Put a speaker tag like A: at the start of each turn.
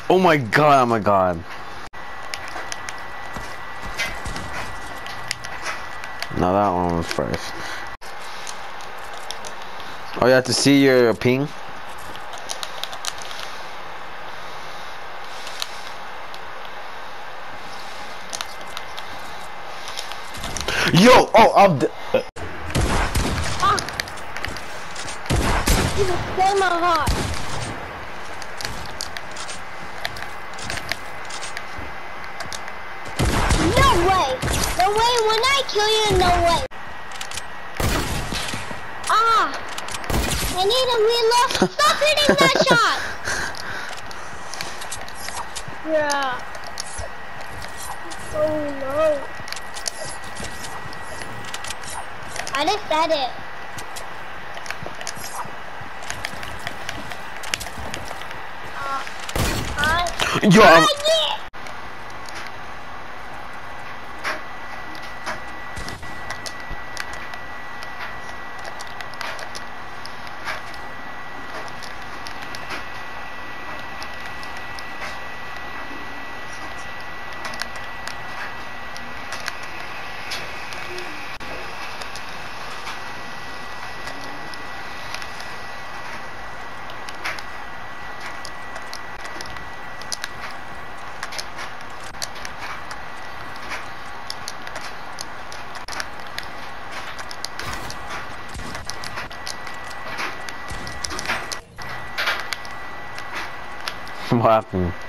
A: Oh my god, oh my god. No, that one was first. Oh, you have to see your ping? Yo! Oh, I'm
B: He's a flame of heart. No way! No way! When I kill you, no way! Ah! I need a reload. Stop hitting that shot! Yeah. Oh no. I just said it.
A: Yo, I'm what happened?